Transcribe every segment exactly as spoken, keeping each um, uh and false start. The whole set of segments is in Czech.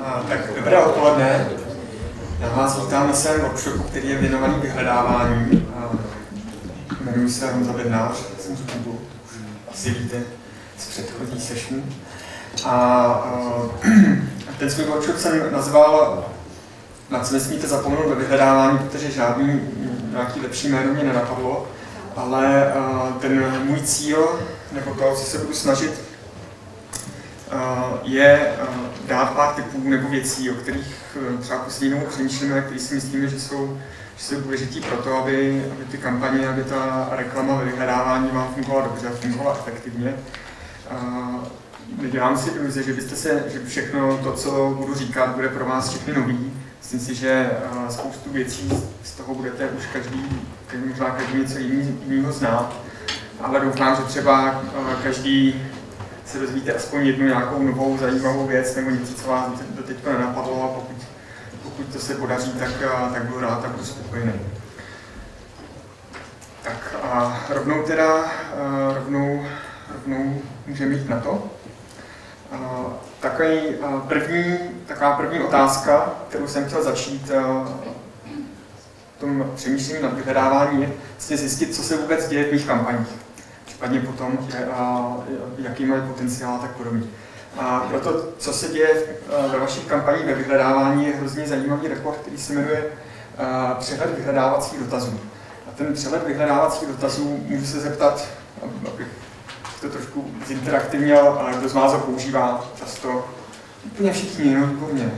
A, tak dobré odpoledne. Já vás vítám na svém workshopu, který je věnovaný vyhledávání. Jmenuji se Honza Bednář, jsem z Google, asi víte z předchozí session. A, a ten svůj workshop jsem nazval Na co nesmíte zapomenout ve vyhledávání, protože žádný nějaký lepší jméno mě nenapadlo, ale a, ten můj cíl, nebo to, co se budu snažit, je dát pár tipů nebo věcí, o kterých třeba poslední dobou přemýšlíme, které si myslíme, že jsou, že jsou důležitý pro to, aby, aby ty kampaně, aby ta reklama ve vyhledávání vám fungovala dobře, fungovala efektivně. Nedělám si iluze, že byste se, že všechno to, co budu říkat, bude pro vás všechny nový. Myslím si, že spoustu věcí z toho budete už každý, možná každý něco jiného znát, ale doufám, že třeba každý se dozvíte aspoň jednu nějakou novou zajímavou věc nebo něco, co vás do teďka nenapadlo, a pokud, pokud to se podaří, tak, tak budu rád a budu spokojený. Tak a rovnou teda, rovnou, rovnou můžeme jít na to. Takový první, taková první otázka, kterou jsem chtěl začít v tom přemýšlení nad vyhledávání, je vlastně zjistit, co se vůbec děje v mých kampaních. Případně potom, jaký mají potenciál a tak podobně. A proto, co se děje ve vašich kampaních ve vyhledávání, je hrozně zajímavý report, který se jmenuje Přehled vyhledávacích dotazů. A ten přehled vyhledávacích dotazů můžu se zeptat, abych to trošku zinteraktivněl, ale kdo z vás ho používá často? Úplně všichni, no výborně.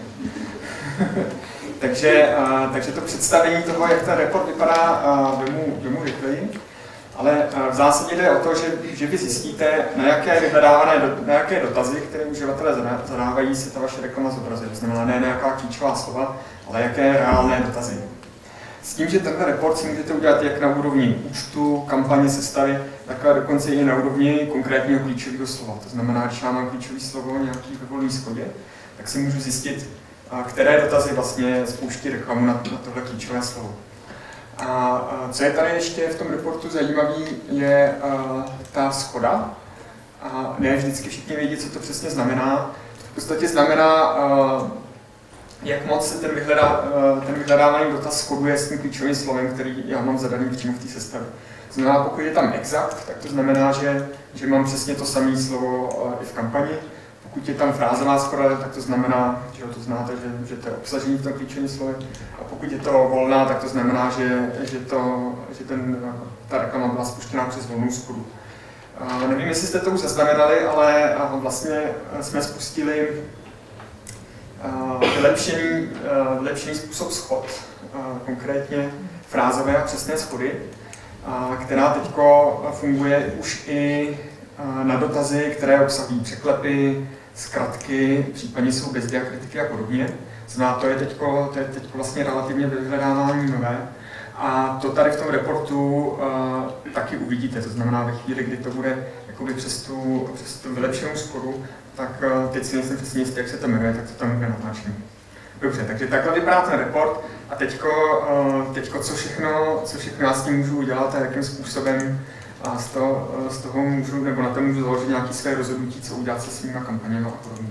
takže, takže to představení toho, jak ten report vypadá, vemu, vemu rychleji. Ale v zásadě jde o to, že, že vy zjistíte, na jaké vyhledávané, na jaké dotazy, které uživatelé zadávají, se ta vaše reklama zobrazuje. To znamená ne nějaká klíčová slova, ale jaké reálné dotazy. S tím, že tenhle report si můžete udělat jak na úrovni účtu, kampaně, sestavy, tak dokonce i na úrovni konkrétního klíčového slova. To znamená, když já mám klíčové slovo nějaký ve volné shodě, tak si můžu zjistit, které dotazy vlastně spouští reklamu na, na tohle klíčové slovo. A co je tady ještě v tom reportu zajímavé, je uh, ta shoda. A ne vždycky všichni vědí, co to přesně znamená. V podstatě znamená, uh, jak moc se ten, vyhledá, uh, ten vyhledávaný dotaz shoduje s tím klíčovým slovem, který já mám zadaný přímo v té sestavě. To znamená, pokud je tam exact, tak to znamená, že, že mám přesně to samé slovo uh, i v kampani. Pokud je tam frázová shoda, tak to znamená, že to znáte, že, že to je obsažení v tom klíčovém slově. A pokud je to volná, tak to znamená, že, že, to, že ten, ta reklama byla spuštěná přes volnou shodu. Uh, nevím, jestli jste to už zaznamenali, ale uh, vlastně jsme spustili uh, vylepšený, uh, vylepšený způsob schod, uh, konkrétně frázové a přesné schody, uh, která teď funguje už i uh, na dotazy, které obsahují překlepy, zkratky, případně jsou bez diakritiky a podobně. Znamená, to je teď to je teďko vlastně relativně vyhledávání nové. A to tady v tom reportu uh, taky uvidíte. To znamená, ve chvíli, kdy to bude jakoby přes tu, přes tu vylepšenou schodu, tak uh, teď si nejsem přesně jistý, jak se to jmenuje, tak to tam bude natáčené. Dobře, takže takhle vypadá ten report. A teďko, uh, teďko co, všechno, co všechno já s tím můžu udělat a jakým způsobem a z toho, z toho můžu, nebo na to můžu založit nějaké své rozhodnutí, co udělat se svýma kampaněmi a podobně.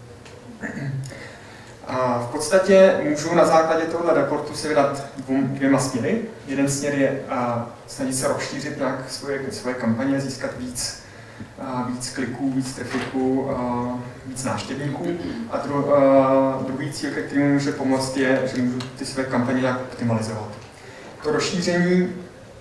A v podstatě můžu na základě tohoto reportu se vydat dvou, dvěma směry. Jeden směr je a, snažit se rozšířit nějak svoje, svoje kampaně, získat víc, a, víc kliků, víc trafiků, a, víc návštěvníků. A, dru, a druhý cíl, který mi může pomoct, je, že můžu ty své kampaně nějak optimalizovat. To rozšíření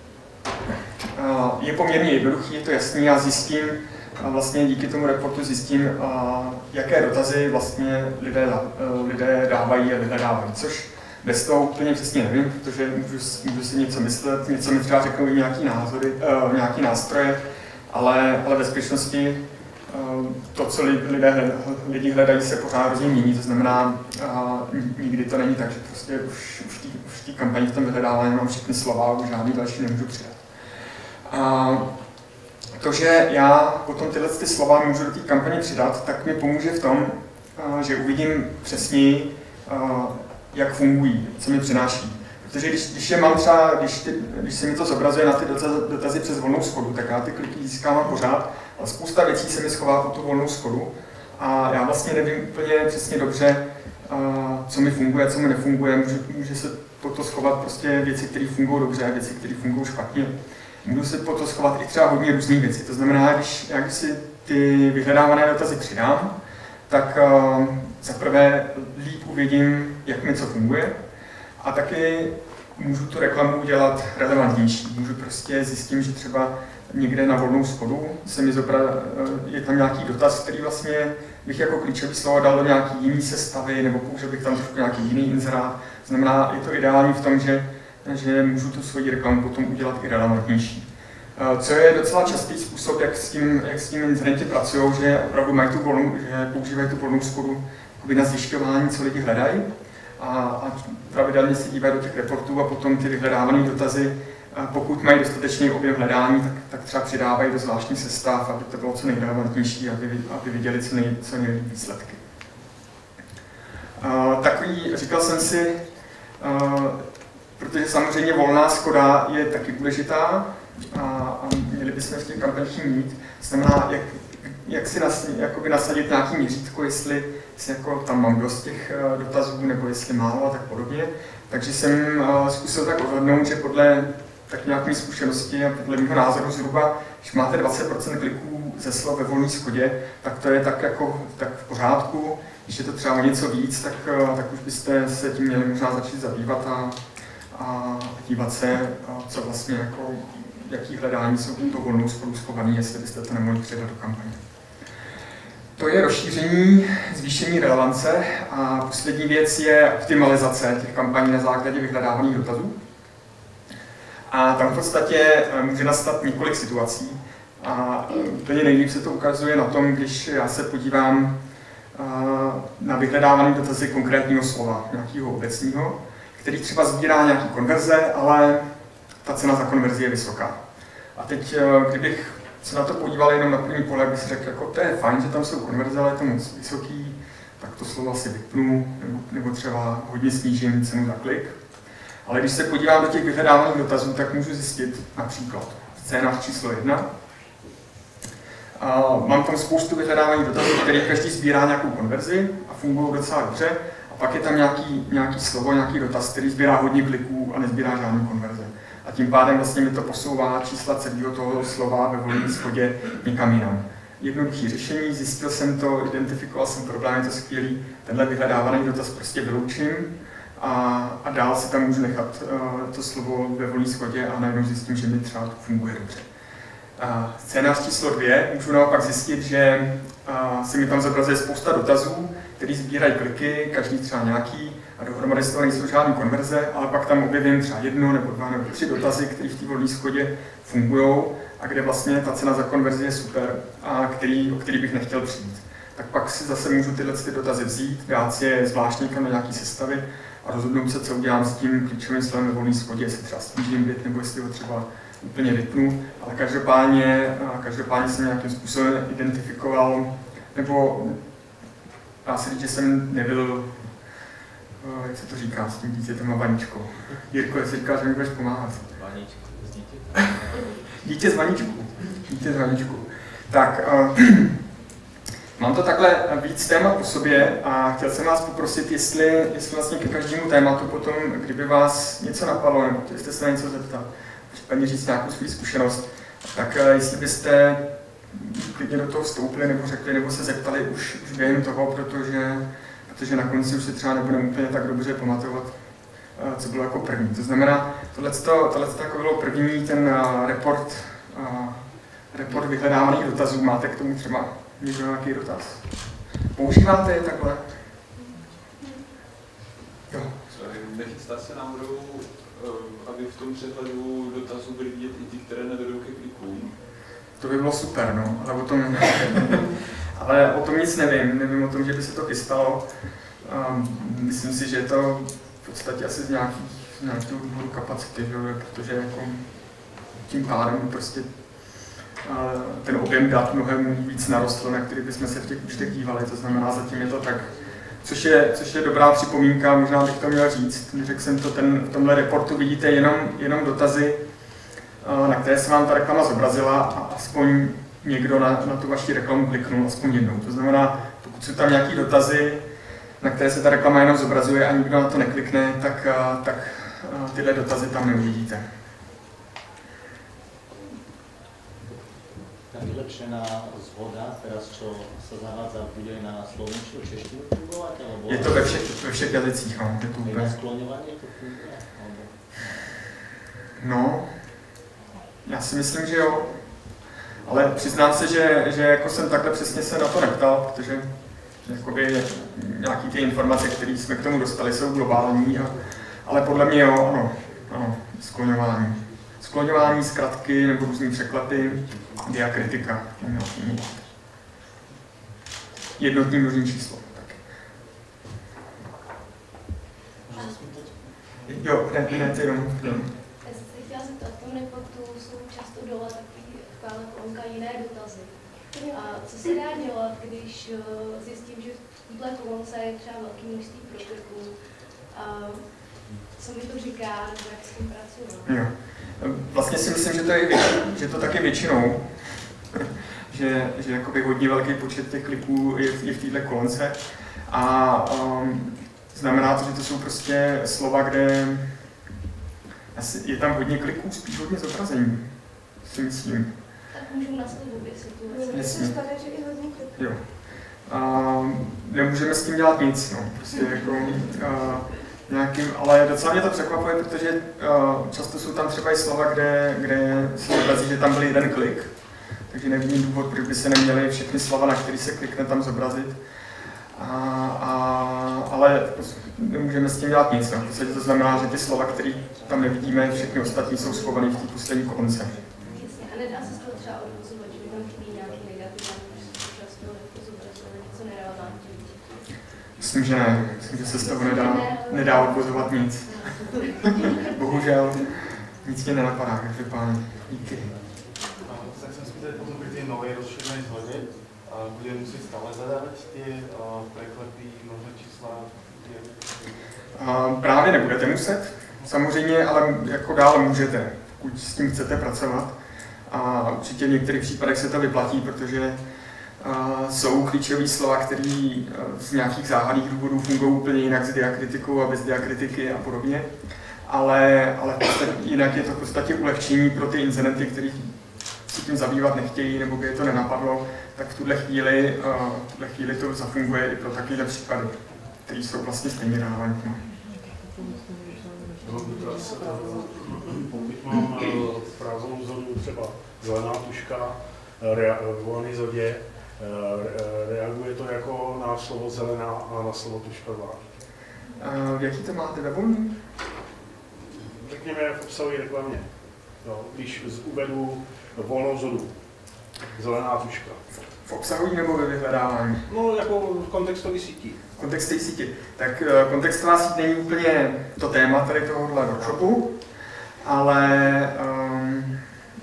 je poměrně jednoduchý, je to jasný, já zjistím, vlastně díky tomu reportu zjistím, jaké dotazy vlastně lidé, lidé dávají a vyhledávají, což bez toho úplně přesně nevím, protože můžu, můžu si něco myslet, něco mi třeba řeknou i nějaký názory, nějaký nástroje, ale, ale ve skutečnosti to, co lidé, lidi hledají, se pořád hrozně mění, to znamená, nikdy to není tak, že prostě už, už v té kampani v tom vyhledávání mám všechny slova, už žádný další nemůžu přidat. A to, že já potom tyhle ty slova můžu do té kampaně přidat, tak mi pomůže v tom, že uvidím přesněji, jak fungují, co mi přináší. Protože když, když je mám třeba, když, ty, když se mi to zobrazuje na ty dotazy, dotazy přes volnou schodu, tak já ty kliky získávám pořád, ale spousta věcí se mi schová po tu volnou schodu a já vlastně nevím úplně přesně dobře, co mi funguje, co mi nefunguje. Může, může se po to schovat prostě věci, které fungují dobře, věci, které fungují špatně. Můžu se po to schovat i třeba hodně různých věcí. To znamená, když, já když si ty vyhledávané dotazy přidám, tak uh, zaprvé líp uvidím, jak mi co funguje, a taky můžu tu reklamu udělat relevantnější. Můžu prostě zjistit, že třeba někde na volnou schodu se mi zobra, je tam nějaký dotaz, který vlastně bych jako klíčový slovo dal do nějaký jiný sestavy, nebo použil bych tam trošku nějaký jiný inzerát. Znamená, je to ideální v tom, že, že můžu tu svoji reklamu potom udělat i relevantnější. Co je docela častý způsob, jak s tím, jak s tím inzerenti pracují, že opravdu mají tu volnou, že používají tu volnou schodu na zjišťování, co lidi hledají, a, a pravidelně se dívají do těch reportů a potom ty vyhledávané dotazy, pokud mají dostatečný objem hledání, tak, tak třeba přidávají do zvláštních sestav, aby to bylo co nejrelevantnější, aby, aby viděli co, nej, co nejlepší výsledky. Uh, takový, říkal jsem si, uh, protože samozřejmě volná schoda je taky důležitá a, a měli bychom v těch kampaních mít. Znamená, jak, jak si nas, jakoby nasadit nějaký měřítko, jestli, jestli jako tam mám dost těch uh, dotazů, nebo jestli málo a tak podobně. Takže jsem uh, zkusil tak odhadnout, že podle tak nějaké zkušenosti a podle mého názoru zhruba, když máte dvacet procent kliků ze slov ve volné schodě, tak to je tak jako tak v pořádku. Když je to třeba o něco víc, tak, tak už byste se tím měli možná začít zabývat a, a dívat se, co vlastně jako, jaký hledání jsou to volnou schodu schovaný, jestli byste to nemohli přidat do kampaně. To je rozšíření, zvýšení relevance, a poslední věc je optimalizace těch kampaní na základě vyhledávaných dotazů. A tam v podstatě může nastat několik situací. A úplně nejlíp se to ukazuje na tom, když já se podívám na vyhledávané dotazy konkrétního slova, nějakého obecního, který třeba sbírá nějaký konverze, ale ta cena za konverzi je vysoká. A teď, kdybych se na to podíval jenom na první pohled, bych si řekl, jako to je fajn, že tam jsou konverze, ale je to moc vysoký, tak to slovo asi vypnu, nebo, nebo třeba hodně snížím cenu za klik. Ale když se podívám do těch vyhledávaných dotazů, tak můžu zjistit například scénář číslo jedna. A mám tam spoustu vyhledávaných dotazů, který každý sbírá nějakou konverzi a fungují docela dobře. A pak je tam nějaký, nějaký slovo, nějaký dotaz, který sbírá hodně kliků a nezbírá žádnou konverzi. A tím pádem vlastně mi to posouvá čísla celého toho slova ve volné schodě někam jinam. Jednoduché řešení, zjistil jsem to, identifikoval jsem problém, je to skvělý, tenhle vyhledávaný dotaz prostě vyloučím. A, a dál si tam můžu nechat uh, to slovo ve volné schodě a najednou zjistím, že mi třeba to funguje dobře. Uh, scénář číslo dvě, můžu naopak zjistit, že uh, se mi tam zobrazuje spousta dotazů, který sbírají kliky, každý třeba nějaký, a dohromady z toho nejsou žádné konverze, ale pak tam objevím třeba jedno nebo dva nebo tři dotazy, které v té volné schodě fungují a kde vlastně ta cena za konverzi je super a který, o který bych nechtěl přijít. Tak pak si zase můžu tyhle ty dotazy vzít, dát si je zvláštně na nějaké sestavy a rozhodnout se, co udělám s tím klíčovým slovem ve volné schodě, jestli třeba snížím bit, nebo jestli ho třeba úplně vypnu, ale každopádně, každopádně jsem nějakým způsobem identifikoval, nebo dá se říct, že jsem nebyl, jak se to říká, s tím dítětem a vaničkou. Jirko, jestli říkáš, že mi budeš pomáhat. Vaničku, s dítě. Dítě z vaničku. Dítě z vaničku. Tak, uh, mám to takhle víc témat po sobě a chtěl jsem vás poprosit, jestli, jestli vlastně ke každému tématu potom, kdyby vás něco napadlo, nebo jste se na něco zeptat, případně říct nějakou svou zkušenost, tak jestli byste klidně do toho vstoupili, nebo řekli, nebo se zeptali už, už během toho, protože, protože na konci už si třeba nebudeme úplně tak dobře pamatovat, co bylo jako první. To znamená, tohle jako bylo první, ten report, report vyhledávaných dotazů. Máte k tomu třeba někdo nějaký dotaz? Používáte je takhle? Jo. Nechystá se náhodou, aby v tom přehledu dotazů byly vidět i ty, které nevedou ke klikům? To by bylo super, no, ale o tom, ale o tom nic nevím. Nevím o tom, že by se to chystalo. Um, myslím si, že je to v podstatě asi z nějakých, z nějakého důvodu kapacity, že? Protože jako tím pádem prostě uh, ten objem dat mnohem víc narostl, na který bychom se v těch účtech dívali. To znamená, zatím je to tak, což je, což je dobrá připomínka, možná bych to měl říct. Řekl jsem to, ten, v tomhle reportu vidíte jenom, jenom dotazy, na které se vám ta reklama zobrazila a aspoň někdo na, na tu vaši reklamu kliknul aspoň jednou. To znamená, pokud jsou tam nějaké dotazy, na které se ta reklama jenom zobrazuje a nikdo na to neklikne, tak, tak tyhle dotazy tam neuvidíte. Ta vylepšená zhoda, teraz čo sa zavádza, bude na slovenskú češtinu fungovať? Alebo... Je to ve všech, ve všech jazycích, no. Je to úplně... Na skloňovanie to funguje? Alebo... No, já si myslím, že jo. Ale přiznám se, že, že jako jsem takhle přesně se na to neptal, protože jakoby nějaký ty informace, které jsme k tomu dostali, jsou globální, a, ale podle mě jo, ano, ano, skloňování. Skloňování, zkratky nebo různý překlepy, diakritika. Jednotný množný číslo. Tak. Jo, ne, ne, ty jenom. Já jsem se chtěla zeptat, v tom reportu jsou často dole taková kolonka jiné dotazy. A co se dá dělat, když zjistím, že v této kolonce je třeba velký množství prokliků? Co mi to říká, nebo jak s tím pracuji? Jo. Vlastně si myslím, že to, je, že to taky většinou, že, že jakoby hodně velký počet těch kliků je, je v této kolonce. A um, znamená to, že to jsou prostě slova, kde asi je tam hodně kliků, spíš hodně zobrazení, si myslím. Tak můžu na obě situace. Jasně. Stane, že i hodně kliků. Jo. A nemůžeme s tím dělat nic, no. Prostě jako, a, nějakým, ale docela mě to překvapuje, protože uh, často jsou tam třeba i slova, kde, kde se zobrazí, že tam byl jeden klik. Takže nevidím důvod, proč by se neměly všechny slova, na který se klikne, tam zobrazit. A, a, ale nemůžeme s tím dělat nic. No. V podstatě to znamená, že ty slova, které tam nevidíme, všechny ostatní jsou schované v té poslední kolonce. Jasně, a nedá se z toho třeba odvozovat, že by tam chybí nějaký negativní, protože často zobrazuje něco nerelevantní. Myslím, že ne. Myslím, že se z toho nedá, nedá odvozovat nic. Bohužel nic mě nenapadá, takže pán, díky. Tak jsem spýtať potom pri tej novej rozšírenej zhode, budem musieť stále zadávať tie preklepy, množné čísla? Právě nebudete muset, samozřejmě, ale jako dále můžete, pokud s tím chcete pracovat. A určitě v některých případech se to vyplatí, protože Uh, jsou klíčové slova, které uh, z nějakých záhadných důvodů fungují úplně jinak s diakritikou a bez diakritiky a podobně. Ale, ale podstatě, jinak je to v podstatě ulehčení pro ty incidenty, kteří se tím zabývat nechtějí nebo by je to nenapadlo, tak v tuhle chvíli, uh, v tuhle chvíli to zafunguje i pro takové případy, které jsou vlastně stejně relevantní. Pokud mám frázovou zónu, třeba zelená tuška, v volané zóně, reaguje to jako na slovo zelená a na slovo tušková. V jaký to máte ve volný? Řekněme v obsahové reklamě. No, když uvedu volnou zónu, zelená tuška. V obsahový nebo ve vyhledávání? No, jako v kontextové síti. V kontextové síti. Tak kontextová síť není úplně to téma tady tohohle workshopu, ale um,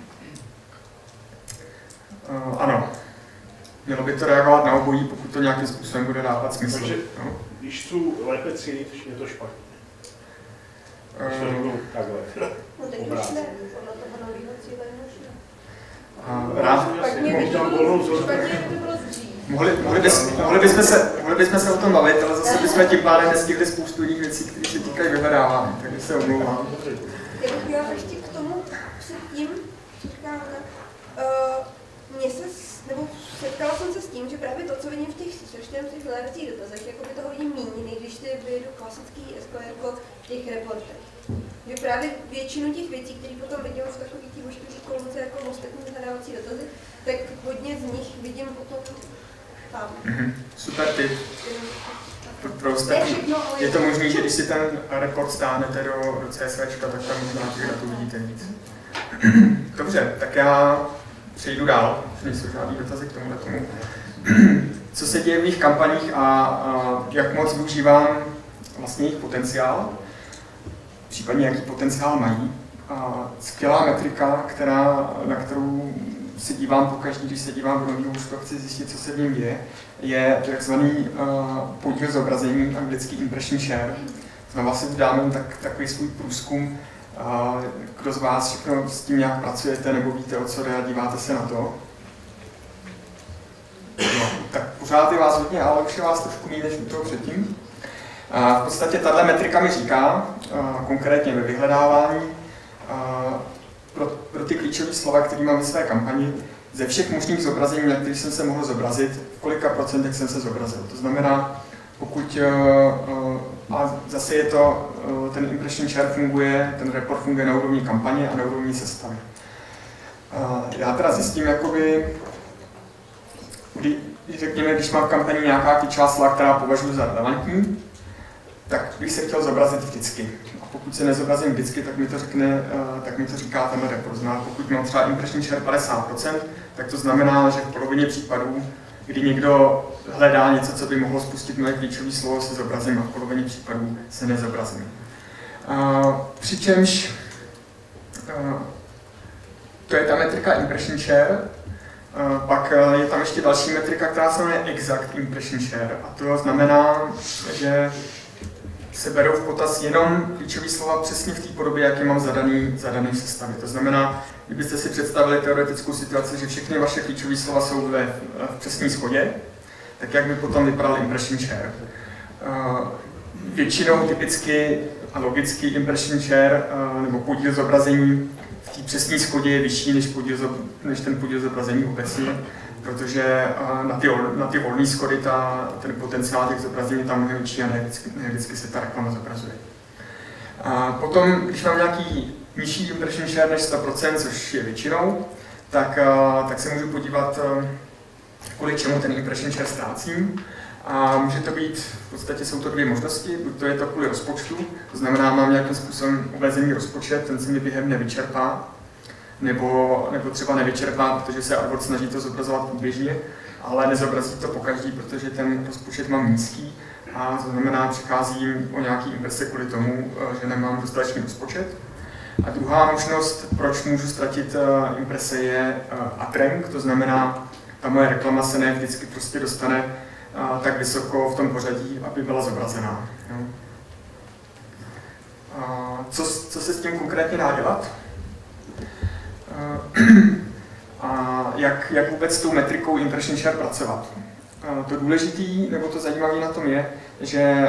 uh, ano. Mělo by to reagovat na obojí, pokud to nějakým způsobem bude dávat smysl. Takže, no. Když chci lépe cílit, je to špatně. Když to řeknu takhle. No teď už ne, ono toho nového cíle už ne. Rád, mohli, mohli, bys, mohli, bychom se, mohli bychom se o tom bavit, ale zase bychom tím pádem nestihli spoustu jiných věcí, které se týkají vyhledávání, takže se omlouvám. Já bych měla ještě k tomu předtím, co říkáte, mně se, nebo setkala jsem se s tím, že právě to, co vidím v těch strašně těch hledacích dotazech, jako by toho vidím méně, než když ty vyjedu klasický S Q L v těch reportech. Že právě většinu těch věcí, které potom vidím v takových těch ošklivých kolonce jako ostatní hledávací dotazy, tak hodně z nich vidím potom tam. Mm-hmm. Super tip. Pro, pro ostatní. Je to možné, že když si ten report stáhnete do, do CSVčka, tak tam možná těch datů vidíte víc. Dobře, tak já přejdu dál, už nejsou žádný dotazy k tomuhle tomu. Co se děje v mých kampaních a, a jak moc využívám vlastně jejich potenciál, případně jaký potenciál mají. A skvělá metrika, která, na kterou se dívám pokaždý, když se dívám do nového účtu a chci zjistit, co se v něm děje, je takzvaný uh, podíl zobrazení, anglický impression share. Znova si dáme tak, takový svůj průzkum, uh, kdo z vás všechno s tím nějak pracujete nebo víte, o co jde a díváte se na to. No, tak pořád je vás hodně, ale už je vás trošku méně než u toho předtím. A v podstatě tahle metrika mi říká, konkrétně ve vyhledávání, pro, pro ty klíčové slova, které mám ve své kampani, ze všech možných zobrazení, na kterých jsem se mohl zobrazit, v kolika procentech jsem se zobrazil. To znamená, pokud, a zase je to, ten impression share funguje, ten report funguje na úrovni kampaně a na úrovni sestavy. Já teda zjistím, jakoby, kdy, řekněme, když mám v kampani nějaká klíčová slova, která považuji za relevantní, tak bych se chtěl zobrazit vždycky. A pokud se nezobrazím vždycky, tak mi to, řekne, tak mi to říká ten report. Znamená, pokud mám třeba impression share padesát procent, tak to znamená, že v polovině případů, kdy někdo hledá něco, co by mohlo spustit moje klíčové slovo, se zobrazím a v polovině případů se nezobrazím. Přičemž to je ta metrika impression share. Pak je tam ještě další metrika, která se jmenuje exact impression share. A to znamená, že se berou v potaz jenom klíčové slova přesně v té podobě, jak je mám zadaný, zadaný v sestavě. To znamená, kdybyste si představili teoretickou situaci, že všechny vaše klíčové slova jsou ve v přesné shodě, tak jak by potom vypadal impression share? Většinou typicky a logicky impression share nebo podíl zobrazení v té přesné shodě je vyšší než, podíl, než ten podíl zobrazení obecně, protože na ty, na ty volné schody ta, ten potenciál těch zobrazení je tam větší a ne vždycky, ne vždycky se ta reklama zobrazuje. A potom, když mám nějaký nižší impression share než sto procent, což je většinou, tak, tak se můžu podívat, kvůli čemu ten impression share ztrácím. A může to být, v podstatě jsou to dvě možnosti, buď to je to kvůli rozpočtu, to znamená, mám nějakým způsobem omezený rozpočet, ten se mi během nevyčerpá, nebo, nebo třeba nevyčerpá, protože se AdWords snaží to zobrazovat průběžně, ale nezobrazí to pokaždý, protože ten rozpočet mám nízký a to znamená, přicházím o nějaký imprese kvůli tomu, že nemám dostatečný rozpočet. A druhá možnost, proč můžu ztratit imprese, je uprank, to znamená, ta moje reklama se ne vždycky prostě dostane tak vysoko v tom pořadí, aby byla zobrazená. Co, co se s tím konkrétně dá dělat? A jak, jak vůbec s tou metrikou impression share pracovat? To důležitý, nebo to zajímavé na tom je, že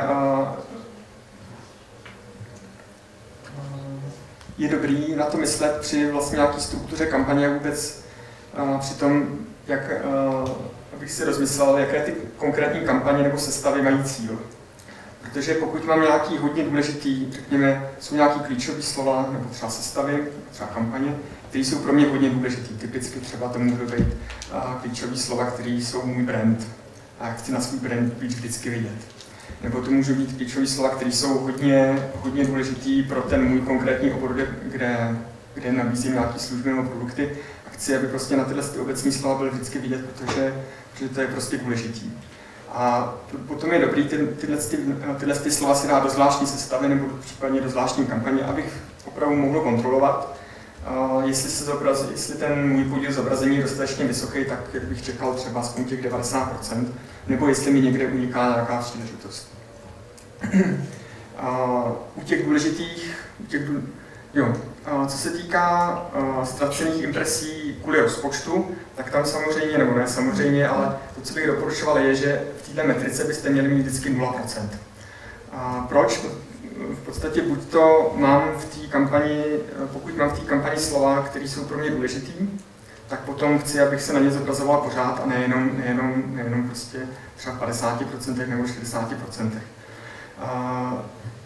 je dobrý na to myslet při vlastně nějaké struktuře kampaně, vůbec při tom, jak, abych si rozmyslel, jaké ty konkrétní kampaně nebo sestavy mají cíl. Protože pokud mám nějaký hodně důležitý, řekněme, jsou nějaký klíčové slova, nebo třeba sestavy, třeba kampaně, které jsou pro mě hodně důležitý. Typicky třeba to můžou být klíčové slova, které jsou můj brand. A já chci na svůj brand být vždycky vidět. Nebo to můžou být klíčové slova, které jsou hodně, hodně důležitý pro ten můj konkrétní obor, kde, kde nabízím nějaké služby nebo produkty. A chci, aby prostě na tyhle obecní slova byly vždycky vidět, protože, protože to je prostě důležitý. A potom je dobrý ty, tyhle, ty, tyhle ty slova si dát do zvláštní sestavy nebo případně do zvláštní kampaně, abych opravdu mohl kontrolovat, uh, jestli, se zobrazí, jestli ten můj podíl zobrazení je dostatečně vysoký, tak jak bych čekal třeba aspoň těch devadesát procent, nebo jestli mi někde uniká nějaká příležitost. uh, u těch důležitých, u těch důle, jo, uh, co se týká uh, ztracených impresí kvůli rozpočtu, tak tam samozřejmě, nebo ne samozřejmě, ale to, co bych doporučoval, je, že v této metrice byste měli mít vždycky nula procent. A proč? V podstatě buď to mám v té kampani, pokud mám v té kampani slova, které jsou pro mě důležitý, tak potom chci, abych se na ně zobrazoval pořád a nejenom, nejenom, nejenom prostě třeba v padesáti procentech nebo šedesáti procentech. A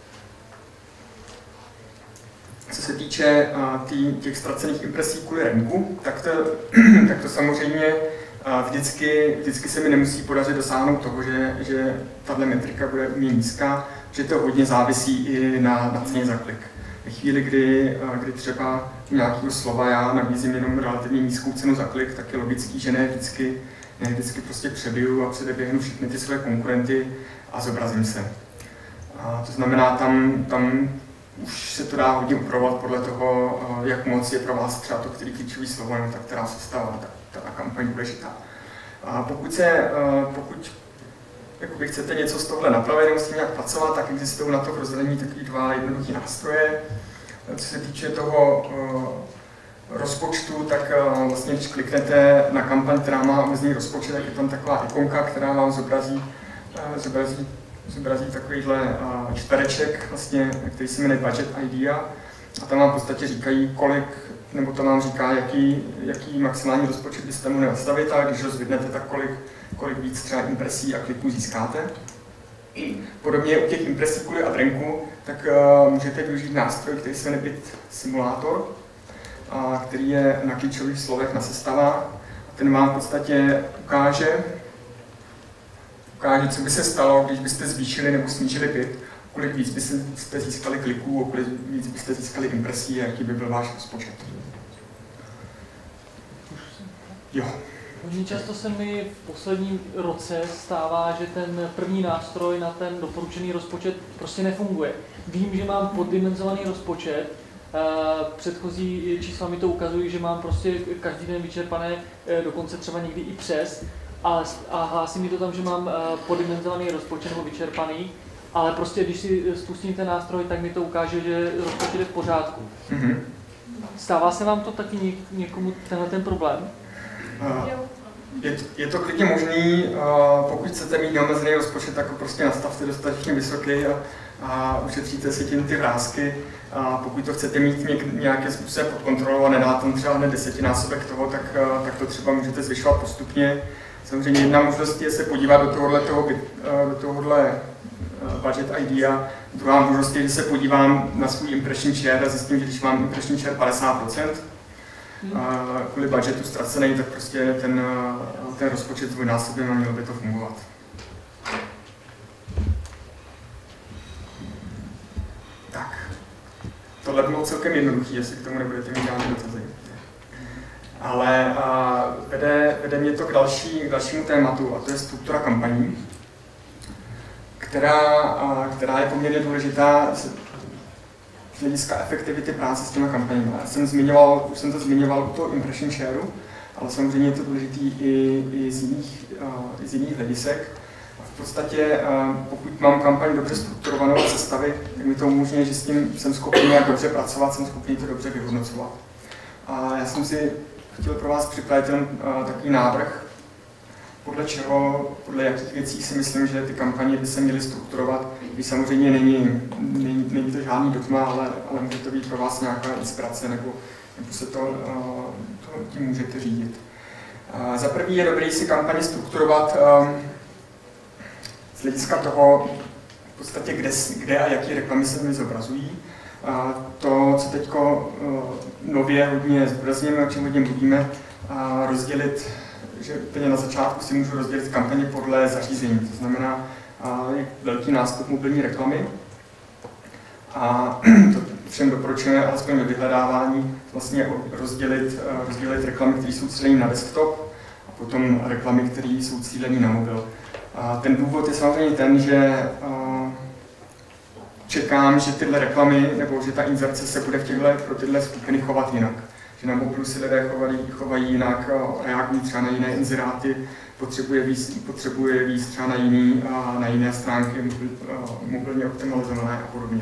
co se týče uh, tý, těch ztracených impresí kvůli ranku, tak to, tak to samozřejmě uh, vždycky, vždycky se mi nemusí podařit dosáhnout toho, že, že tato metrika bude u mě nízká, že to hodně závisí i na, na ceně za klik. Ve chvíli, kdy, uh, kdy třeba u nějakého slova já nabízím jenom relativně nízkou cenu za klik, tak je logický, že ne vždycky, ne vždycky prostě přebiju a předeběhnu všechny ty své konkurenty a zobrazím se. A to znamená, tam, tam už se to dá hodně upravovat podle toho, jak moc je pro vás třeba to, který klíčový slovo, nebo ta která sestava, ta, ta kampaň důležitá. A pokud, se, pokud jakoby chcete něco z tohle napravit, nebo s tím nějak pracovat, tak existují na to v rozdělení takový dva jednoduché nástroje. Co se týče toho rozpočtu, tak vlastně, když kliknete na kampaň, která má omezený rozpočet, tak je tam taková ikonka, která vám zobrazí, zobrazí zobrazí takovýhle čtvereček, vlastně, který se jmenuje Budget Idea. A tam vám v podstatě říkají, kolik, nebo to vám říká, jaký, jaký maximální rozpočet byste mohli nastavit, a když ho zvednete, tak kolik, kolik víc třeba impresí a kliků získáte. Podobně u těch impresí kvůli adrenku, tak uh, můžete využít nástroj, který se jmenuje Bit Simulator, a který je na klíčových slovech na sestavách. A ten vám v podstatě ukáže, ukáže, co by se stalo, když byste zvýšili nebo snížili bit, kolik víc byste získali kliků, kolik víc byste získali impresí a jaký by byl váš rozpočet. Jo. Hodně často se mi v posledním roce stává, že ten první nástroj na ten doporučený rozpočet prostě nefunguje. Vím, že mám poddimenzovaný rozpočet, předchozí čísla mi to ukazují, že mám prostě každý den vyčerpané, dokonce třeba někdy i přes, a, a hlásí mi to tam, že mám poddimenzovaný rozpočet nebo vyčerpaný, ale prostě když si spustím ten nástroj, tak mi to ukáže, že rozpočet je v pořádku. Mm-hmm. Stává se vám to taky někomu tenhle ten problém? Uh, je, je to klidně možný, uh, pokud chcete mít neomezený rozpočet, tak ho prostě nastavte dostatečně vysoký a, a ušetříte si tím ty vrásky. A pokud to chcete mít něk, nějakým způsobem pod kontrolou a nedá tam třeba hned desetinásobek toho, tak, uh, tak to třeba můžete zvyšovat postupně. Samozřejmě jedna možnost je se podívat do tohohle, toho, uh, do tohohle uh, Budget Idea. Druhá možnost je, že se podívám na svůj impression share a zjistím, že když mám impression share padesát procent, a kvůli budgetu ztracený, tak prostě ten, ten rozpočet dvojnásobně a mělo by to fungovat. Tak, tohle bylo celkem jednoduché, jestli k tomu nebudete mít žádné dotazy. Ale a, vede, vede mě to k, další, k dalšímu tématu, a to je struktura kampaní, která, a, která je poměrně důležitá z hlediska efektivity práce s těma kampaněmi. Já jsem zmiňoval, už jsem to zmiňoval u toho impression shareu, ale samozřejmě je to důležitý i, i, z, jiných, uh, i z jiných hledisek. V podstatě, uh, pokud mám kampaň dobře strukturovanou a sestavy, tak mi to umožňuje, že s tím jsem schopný nějak dobře pracovat, jsem schopný to dobře vyhodnocovat. A já jsem si chtěl pro vás připravit ten uh, takový návrh, podle čeho, podle jakých věcí si myslím, že ty kampaně by se měly strukturovat, když samozřejmě není, není, není to žádný dogma, ale, ale může to být pro vás nějaká inspirace, nebo, nebo se to, to tím můžete řídit. Za první je dobré si kampaně strukturovat z hlediska toho, v podstatě, kde, kde a jaké reklamy se mi zobrazují. To, co teď nově hodně zdůrazněme, o čem hodně mluvíme, rozdělit, že úplně na začátku si můžu rozdělit kampaně podle zařízení, to znamená je velký nástup mobilní reklamy. A to všem doporučujeme alespoň ve vyhledávání vlastně rozdělit, rozdělit reklamy, které jsou cílené na desktop, a potom reklamy, které jsou cílené na mobil. A ten důvod je samozřejmě ten, že čekám, že tyhle reklamy nebo že ta inzerce se bude v těchto, pro tyhle skupiny chovat jinak. Že na mobilu si lidé chovají, chovají jinak, reagují třeba na jiné inzeráty, potřebuje víc, potřebuje víc třeba na, jiný, na jiné stránky mobil, mobilně optimalizované a podobně.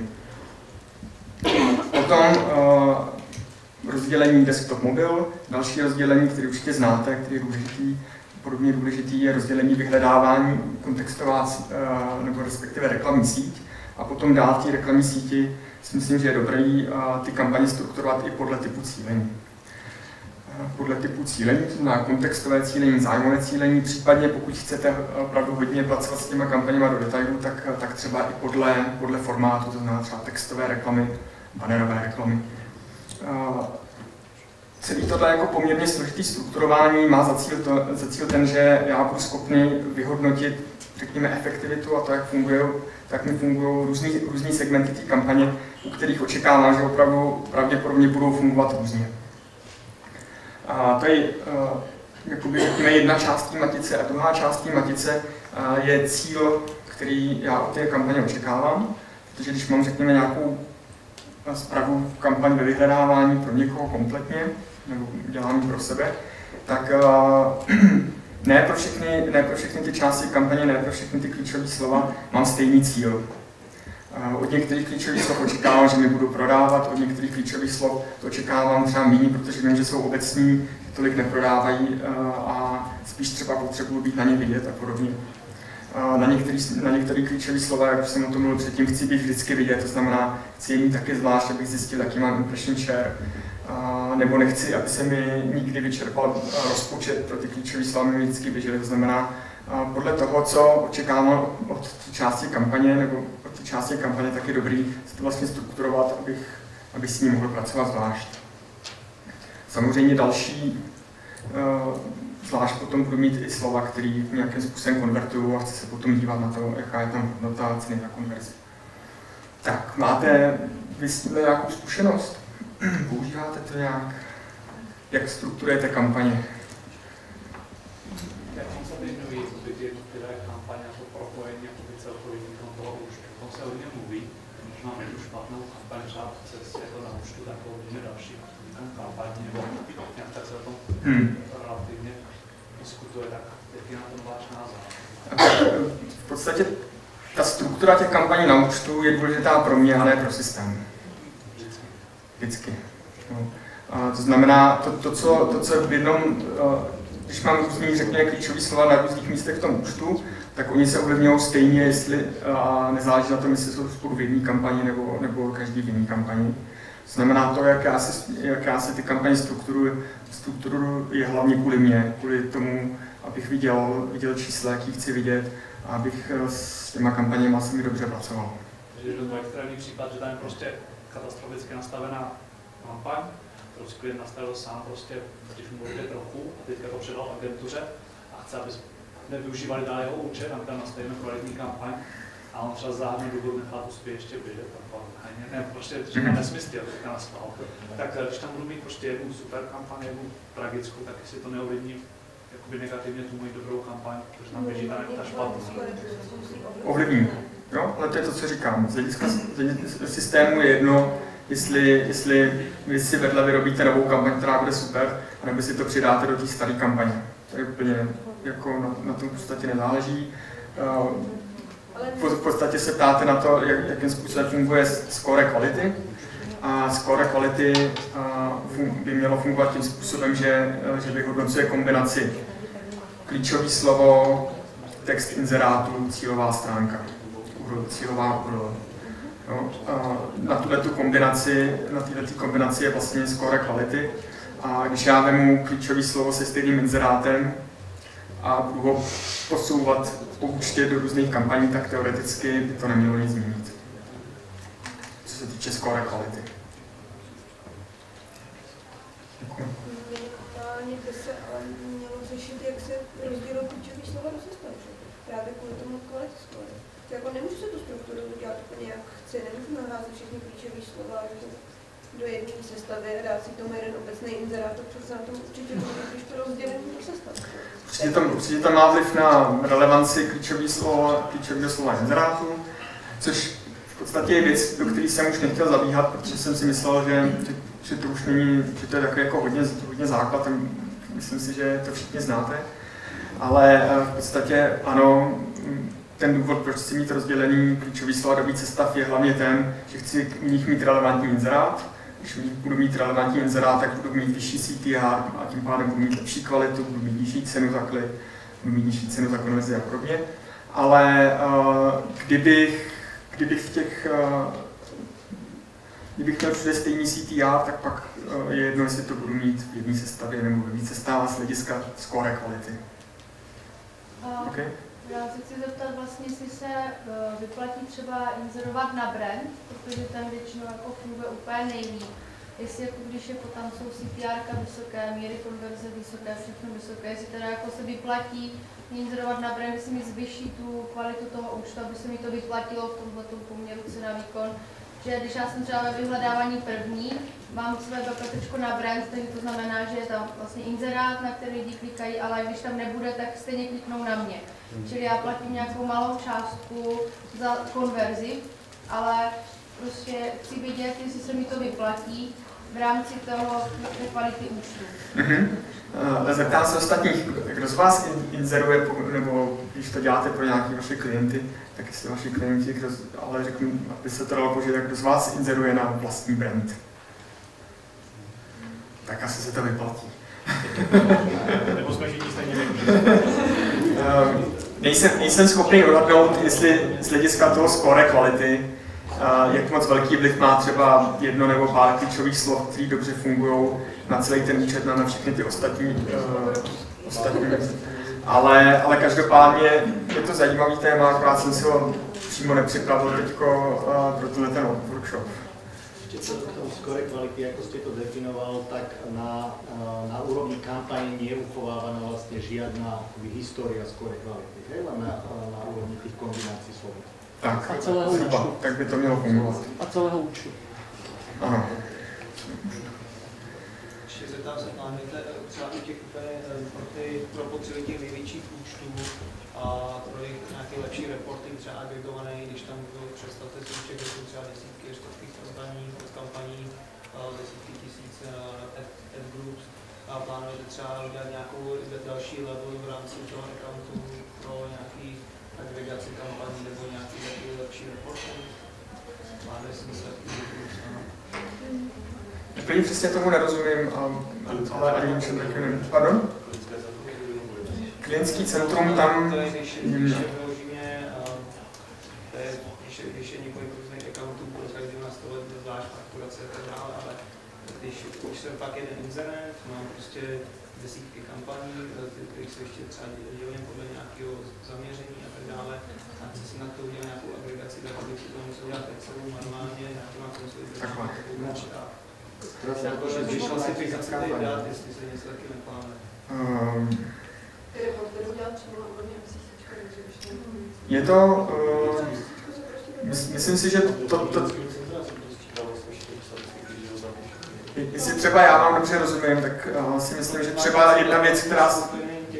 Potom uh, rozdělení desktop-mobil, další rozdělení, které určitě znáte, který je důležitý, podobně důležitý je rozdělení vyhledávání, kontextová uh, nebo respektive reklamní síť. A potom dál v té reklamní síti si myslím, že je dobré uh, ty kampaně strukturovat i podle typu cílení. Uh, podle typu cílení, to znamená kontextové cílení, zájmové cílení, případně pokud chcete opravdu hodně pracovat s těma kampaněma do detailů, tak, tak třeba i podle, podle formátu, to znamená třeba textové reklamy, bannerové reklamy. Uh, celý tohle jako poměrně složitý strukturování má za cíl, to, za cíl ten, že já budu schopný vyhodnotit, řekněme, efektivitu a to, jak fungují, tak mi fungují různý, různý segmenty té kampaně, u kterých očekávám, že opravdu pravděpodobně budou fungovat různě. A to je uh, jakoby, řekněme, jedna část té matice a druhá část té matice uh, je cíl, který já od té kampaně očekávám, protože když mám, řekněme, nějakou zprávu v kampaň ve vyhledávání pro někoho kompletně, nebo dělám ji pro sebe, tak uh, ne, pro všechny, ne pro všechny ty části kampaně, ne pro všechny ty klíčové slova mám stejný cíl. Uh, od některých klíčových slov očekávám, že mi budu prodávat, od některých klíčových slov to očekávám třeba méně, protože vím, že jsou obecní, že tolik neprodávají uh, a spíš třeba potřebuji být na ně vidět a podobně. Na některé na některý klíčové slova, jak jsem o tom mluvil předtím, chci být vždycky vidět, to znamená, chci je mít taky zvlášť, abych zjistil, jaký mám impression share, a, nebo nechci, aby se mi nikdy vyčerpal rozpočet pro ty klíčové slova, mi vždycky běžely, to znamená, a podle toho, co očekávám od té části kampaně, nebo od té části kampaně, tak je dobrý se to vlastně strukturovat, abych, abych s ní mohl pracovat zvlášť. Samozřejmě další, uh, zvlášť potom budu mít i slova, které nějakým způsobem konvertuju a chci se potom dívat na to, jaká je tam hodnota ceny na konverzi. Tak, máte vy s tím nějakou zkušenost? Používáte to nějak? Jak strukturujete kampaně? Jak on se věnují ty jednotlivé kampaně a to propojení jako celkový výkon toho účtu. O tom se hodně mluví, možná mít už špatnou kampaň třeba v cestě jako na účtu, tak hodně další výkon kampaně, nebo nějak tak se o tom hmm. relativně diskutuje, tak jaký je na tom váš názor? V podstatě ta struktura těch kampaní na účtu je důležitá pro mě, ale ne pro systém. Vždycky. Vždycky. No. A to znamená, to, to, co, to, co v jednom, když mám různý, řekněme, klíčové slova na různých místech v tom účtu, tak oni se ovlivňují stejně, jestli a nezáleží na tom, jestli jsou spolu v jedné kampani nebo, nebo každý v jiné kampani. To znamená to, jak já si, jak já si ty kampaně strukturuji, strukturu je hlavně kvůli mě, kvůli tomu, abych viděl, viděl čísla, jaký chci vidět, a abych s těma kampaněma se mi dobře pracoval. Takže je to extrémní případ, že tam je prostě katastroficky nastavená kampaň, kterou si klient nastavil sám, prostě, když mu bude trochu, a teďka to předal agentuře a chce, aby nevyužívali dál jeho účet, a my tam nastavíme kvalitní kampaň a on třeba záhadný důvod nechá tu spět ještě běžet. Ne, ne, prostě říká nesmysl, to říká na schvál. Tak když tam budu mít prostě jednu super kampaň, jednu tragickou, tak jestli to neovlivní jakoby negativně tu moji dobrou kampaň, protože tam běží ta, ta špatná. Ovlivní. Jo, ale to je to, co říkám. Z hlediska systému je jedno, jestli, jestli vy si vedle vyrobíte novou kampaň, která bude super, anebo si to přidáte do té staré kampaně. To je úplně, jako na, na tom v podstatě nezáleží. V podstatě se ptáte na to, jak, jakým způsobem funguje score kvality. A score kvality by mělo fungovat tím způsobem, že, že vyhodnocuje kombinaci klíčové slovo, text inzerátu, cílová stránka, cílová U R L. No, na tuto kombinaci, na této kombinaci je vlastně score kvality. A když já vemu klíčové slovo se stejným inzerátem a budu ho posouvat po účtě do různých kampaní, tak teoreticky by to nemělo nic změnit. Co se týče score kvality. Minimálně by se ale mělo řešit, jak se rozdělují klíčové slova do systému. Právě kvůli tomu kvality score. Jako nemůžu se tu strukturu udělat úplně jak chci, nemůžu naházet všechny klíčové slova do jedné sestavy a dát si tomu jeden obecný inzerát, to přece na tom určitě bude, když to rozdělím do sestav. Určitě to, určitě to má vliv na relevanci klíčového slova, klíčového slova inzerátu, což v podstatě je věc, do které jsem už nechtěl zabíhat, protože jsem si myslel, že, že to už není, že to je takový jako hodně, hodně základ, myslím si, že to všichni znáte, ale v podstatě ano, ten důvod, proč chci mít rozdělený klíčový slova do více stav, je hlavně ten, že chci v nich mít relevantní inzerát. Když v nich budu mít relevantní inzerát, tak budu mít vyšší C T R a tím pádem budu mít lepší kvalitu, budu mít nižší cenu za klik, budu mít nižší cenu za konverzi a podobně. Ale uh, kdybych, kdybych v těch uh, kdybych měl všude stejný C T R, tak pak uh, je jedno, jestli to budu mít v jedné sestavě nebo ve více stavách z hlediska score kvality. Uh, okay. Já se chci zeptat vlastně, jestli se uh, vyplatí třeba inzerovat na brand, protože ten většinou jako funguje úplně nejlíp. Jestli jako když je tam jsou C T R vysoké, míry konverze vysoké, všechno vysoké, jestli teda jako se vyplatí inzerovat na brand, jestli mi zvyší tu kvalitu toho účtu, aby se mi to vyplatilo v tomto poměru cena výkon. Že když já jsem třeba ve vyhledávání první, mám své BPTčko na brand, takže to znamená, že je tam vlastně inzerát, na který lidi klikají, ale když tam nebude, tak stejně kliknou na mě. Čili já platím nějakou malou částku za konverzi, ale prostě chci vědět, jestli se mi to vyplatí v rámci toho kvality účtu. Mm-hmm. Uh, zeptám se ostatních, kdo z vás inzeruje, nebo když to děláte pro nějaké vaše klienty, tak jestli vaši klienti, kdo, ale řeknu, aby se to dalo použít, tak kdo z vás inzeruje na vlastní brand? Tak asi se to vyplatí. Nebo jsme všichni stejně nejsem, nejsem schopný odhadnout, jestli z hlediska toho score kvality, uh, jak moc velký vliv má třeba jedno nebo pár klíčových slov, které dobře fungují na celý ten výčet, na, na všechny ty ostatní, uh, ostatní. Ale, ale každopádně je to zajímavý téma, akorát jsem si ho přímo nepřipravil teďko uh, pro tenhle ten workshop. Ešte to, to skore kvality, ako ste to definoval, tak na, na úrovni kampane nie je uchovávaná vlastne žiadna história skore kvality, hej? Len na, na úrovni tých kombinácií slov. Tak, a celého účtu. Tak by to mělo fungovat. A celého účtu. Ano. Ještě zeptám se, plánujete třeba u těch úplně pro, ty, pro potřeby těch největších účtů a pro nějaké lepší reporting, třeba agregované, když tam představte si účet, že jsou třeba desítky, stovky kampaní, kampaní, desítky tisíc ad groups a plánujete třeba udělat nějakou další level v rámci toho accountu pro nějaký agregaci kampaní nebo nějaký takový lepší reporting? Plánuje si myslet Úplně přesně tomu nerozumím, ale ani ničem taky nevím. Pardon? Klientský centrum tam... To je, když je vyloženě, když je několik různých accountů, pro každý nastavit zvlášť fakturace a tak dále, ale když, když jsem pak jeden internet, mám prostě desítky kampaní, kterých se ještě třeba dělím podle nějakého zaměření a tak dále, a chci si na to udělat nějakou agregaci, tak bych si to musel dělat Excelu manuálně, nějakýma konsolidací. Jakože když klasifikace těch dat, jestli se něco taky neplánuje. Je to, uh, myslím si, že to, to, jestli třeba já vám dobře rozumím, tak uh, si myslím, že třeba jedna věc, která,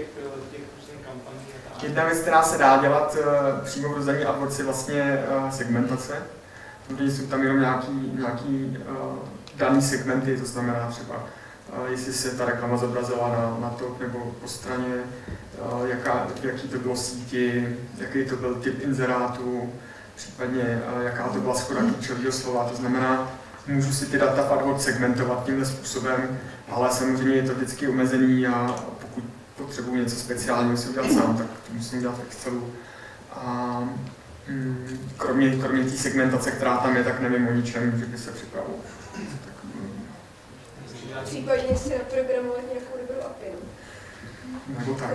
jedna věc, která se dá dělat uh, přímo v rozdaní AdWords je vlastně uh, segmentace, protože jsou tam jenom nějaký, nějaký uh, daný segmenty, to znamená třeba uh, jestli se ta reklama zobrazila na, na top nebo po straně, uh, jaká, jaký to bylo síti, jaký to byl typ inzerátu, případně uh, jaká to byla shoda klíčového slova, to znamená, můžu si ty data v AdWords segmentovat tímhle způsobem, ale samozřejmě je to vždycky omezený a pokud potřebuji něco speciálního si udělat sám, tak to musím dělat v Excelu. A mm, kromě, kromě té segmentace, která tam je, tak nevím o ničem, že by se připravil. Případně si naprogramovat nějakou dobrou A P I. Nebo tak.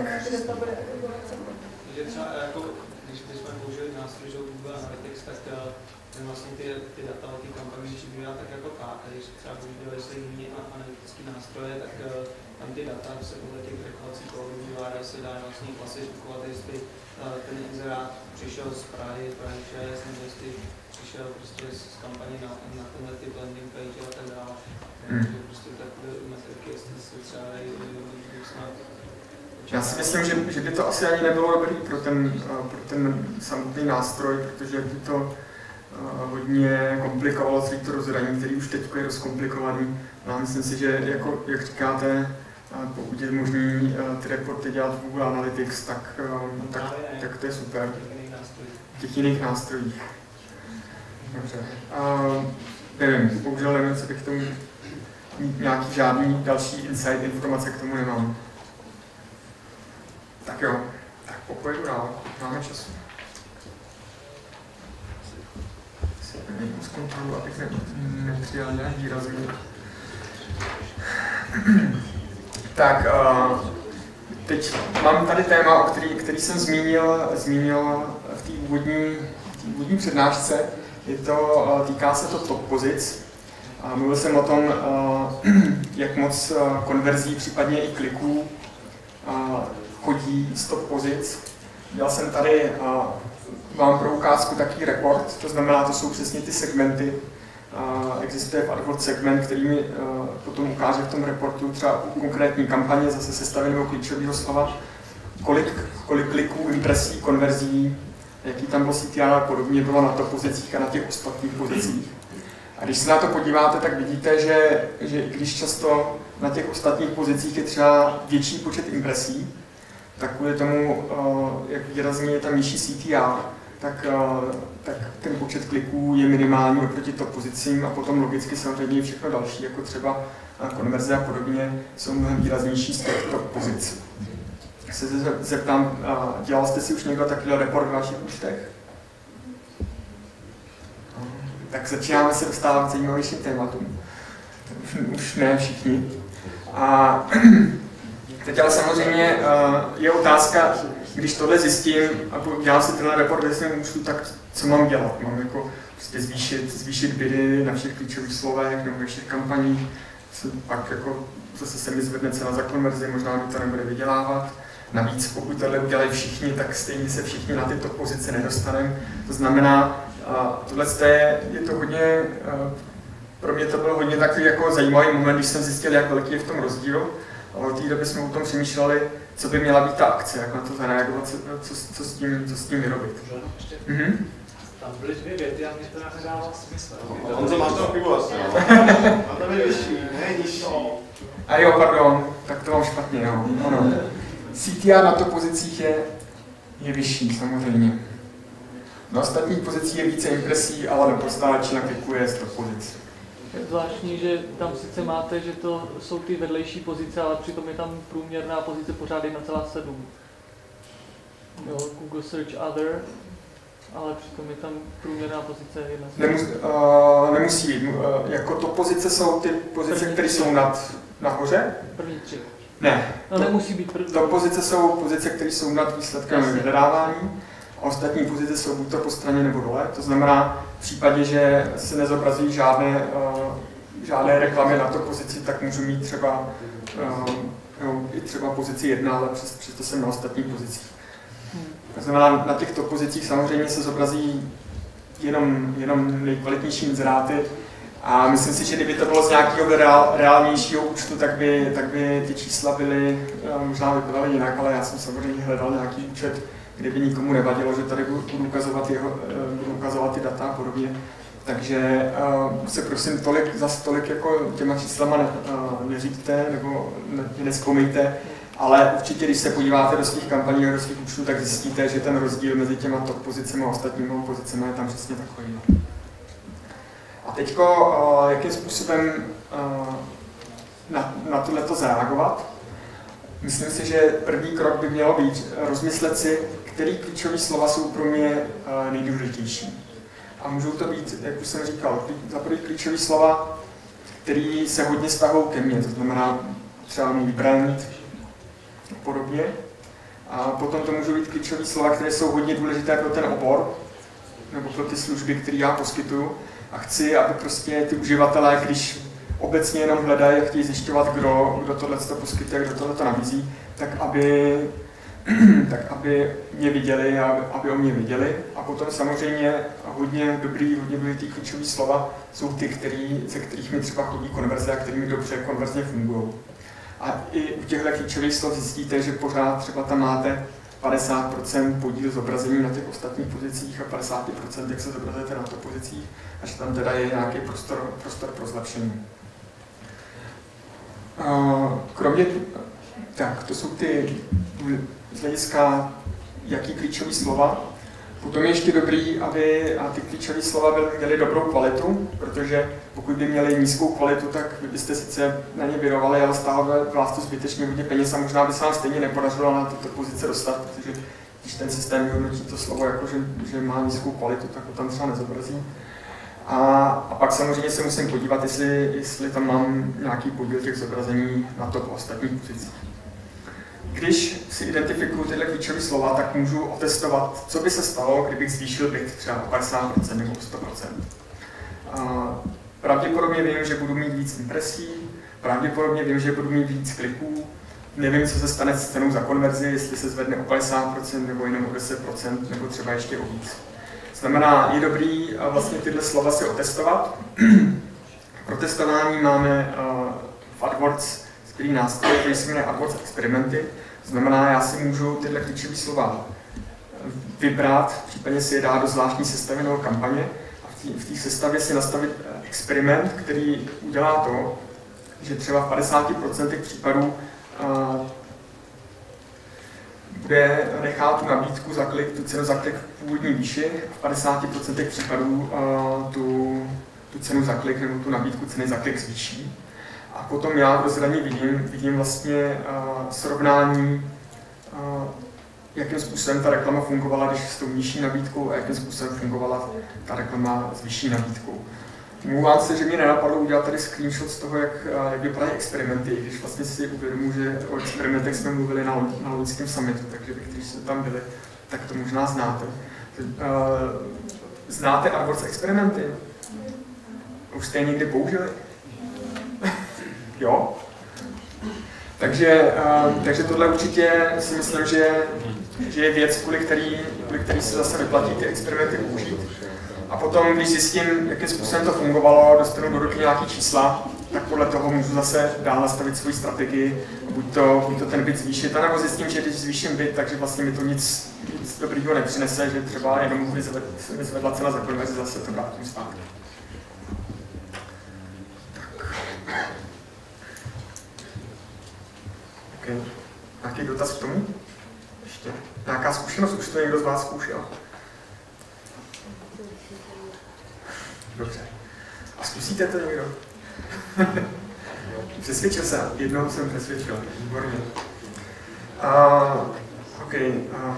Takže třeba jako, když bychom použili nástroj, že Google Analytics, tak ten vlastně ty, ty data o té kampani využívá tak jako tak. Když třeba používali se jiný analytický nástroje, tak tam ty data se podle těch reklací kódů se dá vlastně klasifikovat, jestli ten inzerát přišel z Prahy, Prahy šest, nebo jestli přišel prostě z kampaně na, na tenhle typ landing page a tak dále. Takže prostě takové metriky, jestli se třeba snad. Já si myslím, že, že by to asi ani nebylo dobrý pro ten, pro ten samotný nástroj, protože by to uh, hodně komplikovalo celé to rozhraní, který už teď je dost komplikovaný. No a myslím si, že jako, jak říkáte, uh, pokud je možný uh, ty reporty dělat v Google Analytics, tak, uh, tak, tak to je super. V těch jiných nástrojích. Dobře. Uh, nevím, bohužel nevím, co bych k tomu nějaký žádný další insight, informace k tomu nemám. Tak jo, tak popojedu dál, máme času. Zkontroluji, abych nepřijal nějak výrazný. Tak, uh, teď mám tady téma, o který, který jsem zmínil, zmínil v té úvodní, úvodní přednášce. Je to, uh, týká se to top pozic. Uh, mluvil jsem o tom, uh, jak moc uh, konverzí, případně i kliků, uh, chodí z top pozic. Dělal jsem tady uh, vám pro ukázku takový report, to znamená, to jsou přesně ty segmenty. Uh, existuje v AdWords segment, který mi uh, potom ukáže v tom reportu třeba u konkrétní kampaně, zase sestaveného klíčového slova, kolik, kolik kliků, impresí, konverzí, jaký tam byl C T R a podobně bylo na top pozicích a na těch ostatních pozicích. A když se na to podíváte, tak vidíte, že, že i když často na těch ostatních pozicích je třeba větší počet impresí, tak kvůli tomu, jak výrazně je tam nižší C T R, tak, tak ten počet kliků je minimální oproti top pozicím a potom logicky samozřejmě všechno další, jako třeba konverze a podobně, jsou mnohem výraznější z těch top pozic. Tak se zeptám, dělal jste si už někdo takovýhle report v vašich účtech? Tak začínáme se dostávat k zajímavějším tématům. Už ne všichni. A teď ale samozřejmě je otázka, když tohle zjistím a dělám si tenhle report ve svém účtu, tak co mám dělat? Mám jako prostě zvýšit, zvýšit bidy na všech klíčových slovech nebo ve všech kampaních, pak jako zase se mi zvedne cena za konverzi, možná mi to nebude vydělávat. Navíc pokud tohle udělají všichni, tak stejně se všichni na tyto pozice nedostaneme. To znamená, tohle je, je to hodně, pro mě to byl hodně takový jako zajímavý moment, když jsem zjistil, jak velký je v tom rozdíl. A od té doby jsme o tom přemýšleli, co by měla být ta akce, jak na to zareagovat, co, co, co, s, tím, co s tím vyrobit. Mm-hmm. Tam byly dvě věty a mě to nedává smysl. On to máš tam pivu asi, a tam je vyšší, ne nižší. A jo, pardon, tak to mám špatně, jo. Ano. C T R na to pozicích je, je vyšší, samozřejmě. Na ostatních pozicích je více impresí, ale nepostávačina klikuje sto pozic. Je zvláštní, že tam sice máte, že to jsou ty vedlejší pozice, ale přitom je tam průměrná pozice pořád jedna celá sedm. Jo, Google Search Other, ale přitom je tam průměrná pozice jedna celá sedm. Nemus, uh, nemusí být. Uh, jako to pozice jsou ty pozice, které jsou nad, nahoře? První tři. Ne. No to, nemusí být první. To pozice jsou pozice, které jsou nad výsledkem vyhledávání. A ostatní pozice jsou buď to po straně nebo dole. To znamená, v případě, že se nezobrazují žádné, uh, žádné reklamy na to pozici, tak můžu mít třeba, uh, jo, i třeba pozici jedna, ale přes, přesto jsem na ostatních pozicích. To znamená, na těchto pozicích samozřejmě se zobrazí jenom, jenom nejkvalitnější inzeráty. A myslím si, že kdyby to bylo z nějakého reál, reálnějšího účtu, tak by, tak by ty čísla byly, možná vypadaly jinak, ale já jsem samozřejmě hledal nějaký účet, kde by nikomu nevadilo, že tady budu ukazovat, jeho, budu ukazovat ty data a podobně. Takže uh, se prosím tolik, za tolik jako těma číslama ne, uh, neříkte nebo ne, nezkoumejte, ale určitě, když se podíváte do svých kampaní a do svých účtů, tak zjistíte, že ten rozdíl mezi těma top pozicemi a ostatními pozicemi je tam přesně takový. A teď, uh, jakým způsobem uh, na, na tohleto zareagovat? Myslím si, že první krok by mělo být rozmyslet si, který klíčové slova jsou pro mě uh, nejdůležitější. A můžou to být, jak už jsem říkal, za první klíčové slova, které se hodně vztahují ke mně, to znamená třeba můj brand a podobně. A potom to můžou být klíčové slova, které jsou hodně důležité pro ten obor, nebo pro ty služby, které já poskytuju. A chci, aby prostě ty uživatelé, když obecně jenom hledají a chtějí zjišťovat, kdo, kdo tohle poskytuje, kdo tohle nabízí, tak aby, tak aby mě viděli a aby, aby o mě viděli. A potom samozřejmě hodně dobrý, hodně důležitý klíčový slova jsou ty, který, ze kterých mi třeba chodí konverze a který mi dobře konverzně fungují. A i u těchto klíčových slov zjistíte, že pořád třeba tam máte padesát procent podíl zobrazení na těch ostatních pozicích a padesát procent, jak se zobrazujete na těch pozicích, a že tam teda je nějaký prostor, prostor pro zlepšení. Kromě, tak, to jsou ty z hlediska, jaký klíčové slova. Potom je ještě dobrý, aby a ty klíčové slova měly dobrou kvalitu, protože pokud by měly nízkou kvalitu, tak byste sice na ně vyrovali, ale stále vás to zbytečně hodně peněz a možná by se vám stejně nepodařilo na tyto pozice dostat, protože když ten systém vyhodnotí to slovo jako, že, že má nízkou kvalitu, tak ho tam třeba nezobrazí. A, a pak samozřejmě se musím podívat, jestli, jestli tam mám nějaký podíl těch zobrazení na to po ostatních pozicích. Když si identifikuju tyhle klíčové slova, tak můžu otestovat, co by se stalo, kdybych zvýšil bit třeba o padesát procent nebo o sto procent. A pravděpodobně vím, že budu mít víc impresí, pravděpodobně vím, že budu mít víc kliků, nevím, co se stane s cenou za konverzi, jestli se zvedne o padesát procent nebo jenom o deset procent nebo třeba ještě o víc. Znamená, je dobrý vlastně tyhle slova si otestovat. Pro testování máme v AdWords skvělý nástroj, který se jmenuje AdWords experimenty. Znamená, já si můžu tyhle klíčové slova vybrat, případně si je dát do zvláštní sestavy nebo kampaně a v té sestavě si nastavit experiment, který udělá to, že třeba v padesáti procentech případů bude nechá tu nabídku za klik, tu cenu za klik v původní výši, v padesáti procentech případů tu, tu cenu za klik nebo tu nabídku ceny za klik zvýší. A potom já v rozhraní vidím, vidím vlastně uh, srovnání jakým způsobem ta reklama fungovala, když s tou nižší nabídkou a jakým způsobem fungovala ta reklama s vyšší nabídkou. Mluvám se, že mě nenapadlo udělat tady screenshot z toho, jak, jak vypadají experimenty, když vlastně si uvědomuji, že o experimentech jsme mluvili na, na loňském summitu, takže vy, kteří jste tam byli, tak to možná znáte. Znáte AdWords experimenty? Už jste je někdy použili? Jo? Takže, takže tohle určitě si myslím, že, že je věc, kvůli který, kvůli který se zase vyplatí ty experimenty použít. A potom, když zjistím, jakým způsobem to fungovalo, dostanu do ruky nějaký čísla, tak podle toho můžu zase dál nastavit svoji strategii, buď to, buď to ten bit zvýšit, anebo zjistím, že když zvýším bit, takže vlastně mi to nic, nic dobrýho nepřinese, že třeba jenom vyzvedla cena za konverzi, zase to vrátím zpátky. Okay. Nějaký dotaz k tomu? Ještě? Nějaká zkušenost? Už to někdo z vás zkoušel? Dobře. A zkusíte to někdo? Přesvědčil jsem. Jednoho jsem přesvědčil. Výborně. Uh, OK. Uh,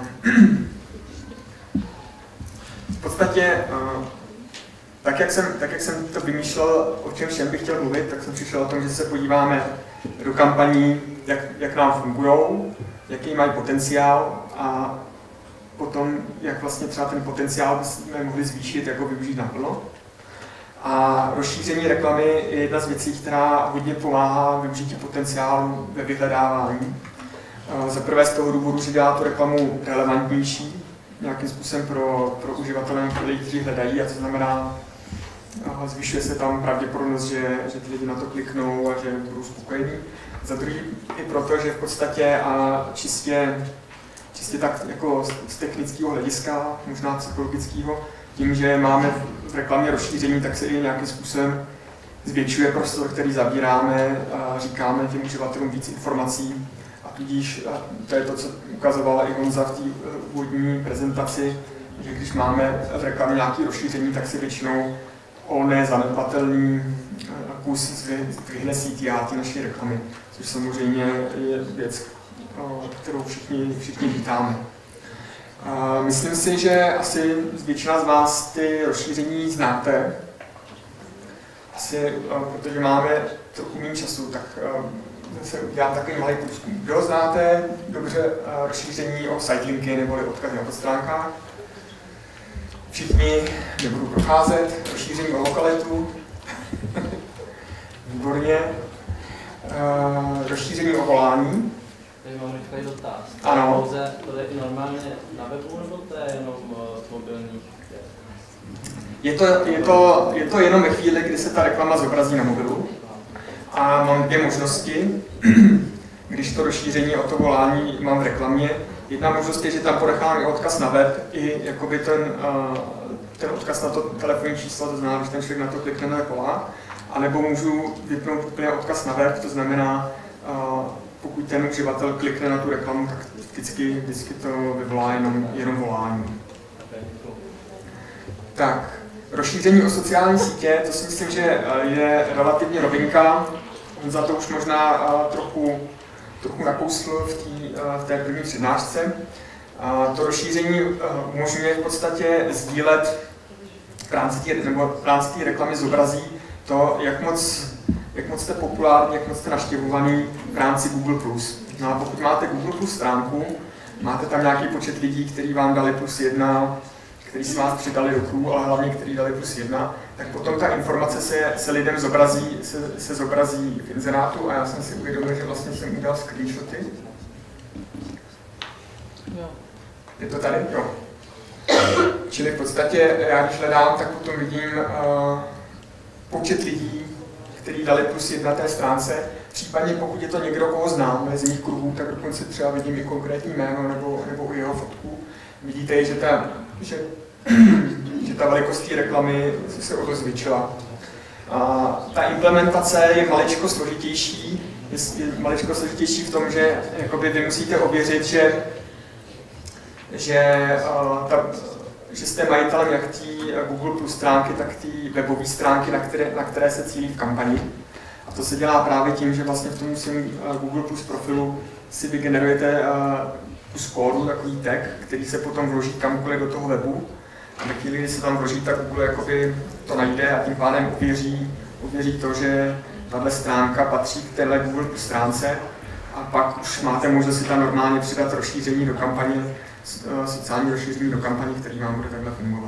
v podstatě, uh, tak, jak jsem, tak jak jsem to vymýšlel, o čem všem bych chtěl mluvit, tak jsem přišel o tom, že se podíváme do kampaní, jak, jak nám fungují, jaký mají potenciál a potom, jak vlastně třeba ten potenciál bychom mohli zvýšit, jak ho využít naplno. A rozšíření reklamy je jedna z věcí, která hodně pomáhá využití potenciálu ve vyhledávání. Za prvé z toho důvodu, že dělá tu reklamu relevantnější, nějakým způsobem pro, pro uživatele, kteří hledají, a to znamená, zvyšuje se tam pravděpodobnost, že, že ty lidi na to kliknou a že budou spokojení. Za druhý i proto, že v podstatě a čistě, čistě tak jako z technického hlediska, možná psychologického, tím, že máme v reklamě rozšíření, tak se i nějakým způsobem zvětšuje prostor, který zabíráme a říkáme těm uživatelům víc informací. A tudíž, a to je to, co ukazovala i Honza v té úvodní prezentaci, že když máme v reklamě nějaké rozšíření, tak si většinou o nezanedbatelný kus zdvihne C T R ty naší reklamy, což samozřejmě je věc, kterou všichni, všichni vítáme. Myslím si, že asi většina z vás ty rozšíření znáte. Asi, protože máme trochu méně času, tak se udělám takový malý průzkum. Kdo znáte dobře rozšíření o sitelinky neboli odkazy na stránkách? Všichni, nebudu procházet, rozšíření o lokalitu. Výborně. Rozšíření o volání. Tady mám rychlej dotaz. Ano. Pouze to je normálně na webu, nebo to je jenom z mobilních? Je to, je, to, je to jenom ve chvíli, kdy se ta reklama zobrazí na mobilu. A mám dvě možnosti, když to rozšíření o to volání mám v reklamě. Jedna možnost je, že tam ponechám i odkaz na web, i jakoby ten, ten odkaz na to telefonní číslo, to znamená, když ten člověk na to klikne, tak volá. A nebo můžu vypnout úplně odkaz na web, to znamená, pokud ten uživatel klikne na tu reklamu, tak vždycky, vždycky to vyvolá jenom, jenom volání. Tak, rozšíření o sociální sítě, to si myslím, že je relativně novinka. Za to už možná trochu, trochu nakousl v, tý, v té první přednášce. To rozšíření umožňuje v podstatě sdílet v rámci té, nebo v rámci té reklamy zobrazí to, jak moc, jak moc jste populární, jak moc jste navštěvovaný v rámci Google plus. No a pokud máte Google plus stránku, máte tam nějaký počet lidí, kteří vám dali plus jedna, kteří si vás přidali do crew, ale hlavně kteří dali plus jedna, tak potom ta informace se, se lidem zobrazí, se, se zobrazí v inzerátu a já jsem si uvědomil, že vlastně jsem udělal screenshoty. Jo. Je to tady? Jo. Čili v podstatě já když hledám, tak potom vidím uh, počet lidí, kteří dali plus jedna té stránce. Případně pokud je to někdo, koho znám mezi mých kruhů, tak dokonce třeba vidím i konkrétní jméno nebo, nebo i jeho fotku. Vidíte, že ta, že, že ta velikost té reklamy se o to zvětšila. A ta implementace je maličko složitější. Je, je maličko složitější v tom, že jakoby vy musíte ověřit, že, že, uh, ta, že jste majitelem jak té Google Plus stránky, tak té webové stránky, na které, na které se cílí v kampani. A to se dělá právě tím, že vlastně v tom svém Google Plus profilu si vygenerujete uh, kus kódu, takový tag, který se potom vloží kamkoliv do toho webu. A ve chvíli, kdy se tam vloží, tak Google jakoby to najde a tím pádem ověří, ověří to, že tahle stránka patří k téhle Google stránce a pak už máte možnost si tam normálně přidat rozšíření do kampaně, sociální rozšíření do kampaně, který vám bude takhle fungovat.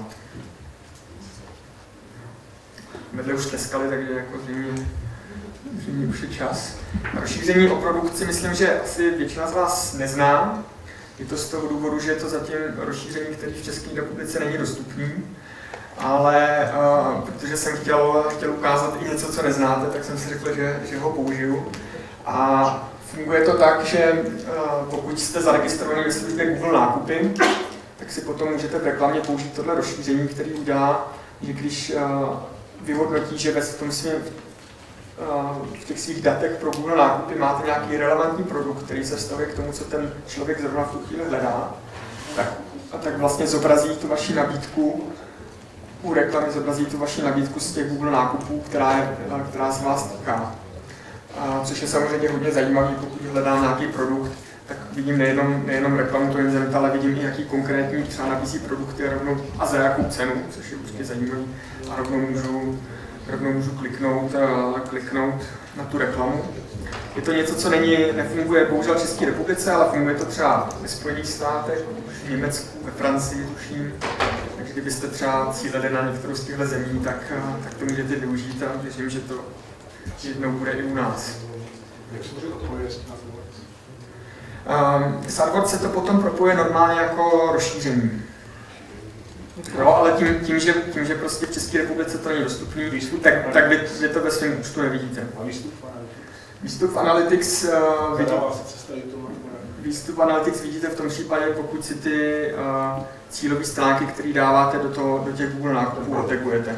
Vedle už tleskali, takže jako zřejmě, zřejmě už je čas. Rozšíření o produkci myslím, že asi většina z vás nezná. Je to z toho důvodu, že je to zatím rozšíření, které v České republice není dostupný. Ale uh, protože jsem chtěl, chtěl ukázat i něco, co neznáte, tak jsem si řekl, že, že ho použiju. A funguje to tak, že uh, pokud jste zaregistrovaní ve službě Google nákupy, tak si potom můžete v reklamě použít tohle rozšíření, který udělá, že když uh, vyhodnotí, že ve tom svým, uh, v těch svých datech pro Google nákupy máte nějaký relevantní produkt, který se vztahuje k tomu, co ten člověk zrovna v tu chvíli hledá, tak, a tak vlastně zobrazí tu vaši nabídku, u reklamy zobrazí tu vaši nabídku z těch Google nákupů, která, je, která se vás týká. A což je samozřejmě hodně zajímavý, pokud hledám nějaký produkt, tak vidím nejenom, nejenom reklamu toho inzerenta, ale vidím i jaký konkrétní třeba nabízí produkty a, rovnou, a za jakou cenu, což je určitě zajímavý. A rovnou můžu, rovnou můžu kliknout, a kliknout na tu reklamu. Je to něco, co není, nefunguje bohužel v České republice, ale funguje to třeba ve Spojených státech, v Německu, ve Francii, tuším. Takže kdybyste třeba cílili na některou z těchto zemí, tak, tak to můžete využít a věřím, že to jednou bude i u nás. Jak se může odpovědět na to? Um, s AdWords se to potom propojuje normálně jako rozšíření. Jo, ale tím, tím, že, tím, že prostě v České republice to není dostupný, výstup, tak, tak vy, vy to ve svém účtu nevidíte. A výstup v Analytics? Výstup v Analytics, uh, vidí, výstup Analytics vidíte v tom případě, pokud si ty uh, cílové stránky, které dáváte do, toho, do těch Google nákupů, otagujete.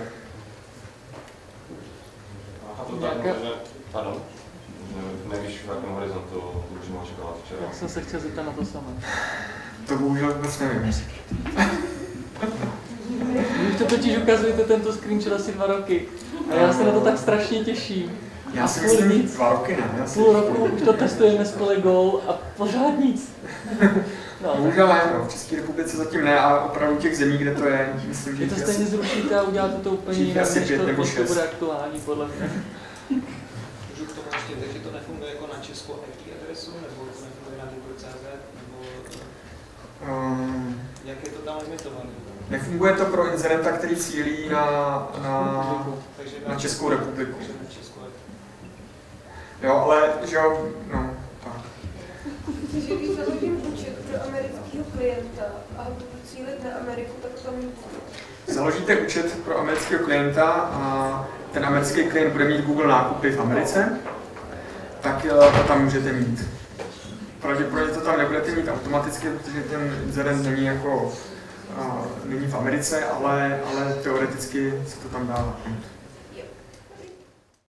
A to tak, že, pardon, nevíš, v jakém horizontu můžeme očekávat včera? Já jsem se chtěl zeptat na to samé. To bohužel vůbec nevím. Vy už to totiž ukazujete tento screenshot asi dva roky. A já se na to tak strašně těším. Já si myslím, nic. Dva roky ne. Půl roku už to testujeme s kolegou a pořád nic. No, bohužel ne, no, v České republice zatím ne, a opravdu těch zemí, kde to je, myslím, že... Vy to stejně zrušíte a uděláte to úplně jinak, než to, než to bude aktuální, podle mě. Můžu k tomu ještě, takže to nefunguje jako na českou I P adresu, nebo to nefunguje na Google tečka cé zet, nebo... Um, jak je to tam limitované? Nefunguje to pro inzerenta, který cílí na, na, na Českou republiku. Jo, ale, že jo, no, tak. Takže když založím účet pro amerického klienta a budu cílit na Ameriku, tak tam nic. Založíte účet pro amerického klienta a ten americký klient bude mít Google nákupy v Americe, tak to tam můžete mít. Pravděpodobně to tam nebudete mít automaticky, protože ten inzerent není jako, uh, není v Americe, ale, ale teoreticky se to tam dá.